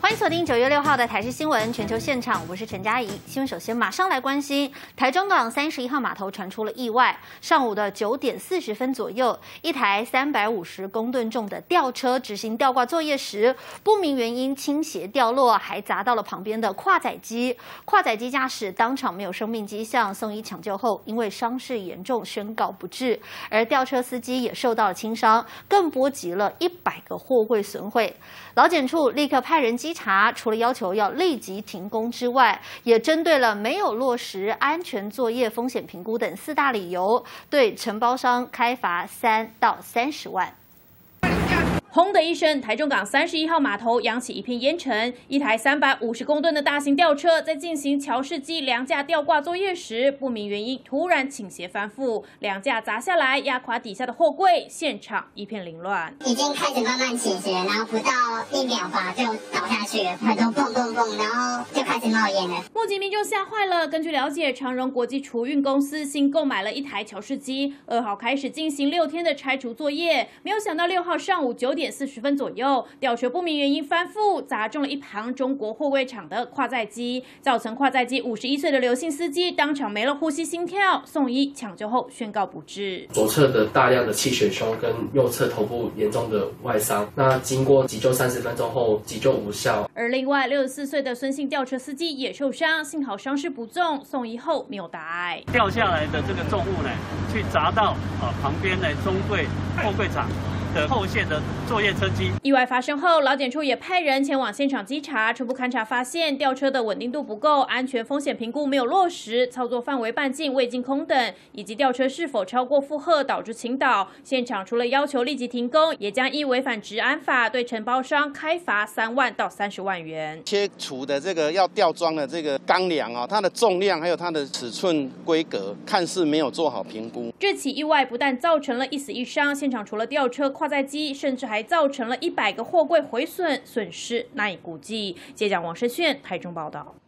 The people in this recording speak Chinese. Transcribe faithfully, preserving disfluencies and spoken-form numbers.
欢迎锁定九月六号的台视新闻全球现场，我是陈佳怡。新闻首先马上来关心，台中港三十一号码头传出了意外。上午的九点四十分左右，一台三百五十公吨重的吊车执行吊挂作业时，不明原因倾斜掉落，还砸到了旁边的跨载机。跨载机驾驶当场没有生命迹象，送医抢救后，因为伤势严重宣告不治。而吊车司机也受到了轻伤，更波及了一百个货柜损毁。劳检处立刻派人稽查，除了要求要立即停工之外，也针对了没有落实安全作业风险评估等四大理由，对承包商开罚三到三十万。 轰的一声，台中港三十一号码头扬起一片烟尘。一台三百五十公吨的大型吊车在进行桥式机梁架吊挂作业时，不明原因突然倾斜翻覆，梁架砸下来，压垮底下的货柜，现场一片凌乱。 已经开始慢慢倾斜，然后不到一秒吧就倒下去了，很多蹦蹦蹦，然后就开始冒烟了。 目击民众吓坏了。根据了解，长荣国际储运公司新购买了一台桥式机，二号开始进行六天的拆除作业，没有想到六号上午九点四十分左右，吊车不明原因翻覆，砸中了一旁中国货柜厂的跨载机，造成跨载机五十一岁的刘姓司机当场没了呼吸心跳，送医抢救后宣告不治。 左侧的大量的气血胸跟右侧头部严重的外伤，那经过急救三十分钟后急救无效。 而另外六十四岁的孙姓吊车司机也受伤，幸好伤势不重，送医后没有大碍。 掉下来的这个重物呢，去砸到啊旁边的中柜货柜厂的后线的作业车机。 意外发生后，劳检处也派人前往现场稽查，初步勘查发现吊车的稳定度不够，安全风险评估没有落实，操作范围半径未经空等，以及吊车是否超过负荷导致倾倒。现场除了要求立即停工，也将依违反治安法对承包商开罚三万到三十万元。 切除的这个要吊装的这个钢梁啊，它的重量还有它的尺寸规格，看似没有做好评估。 这起意外不但造成了一死一伤，现场除了吊车、跨载机，甚至还造成了一百个货柜毁损，损失难以估计。记者王世炫台中报道。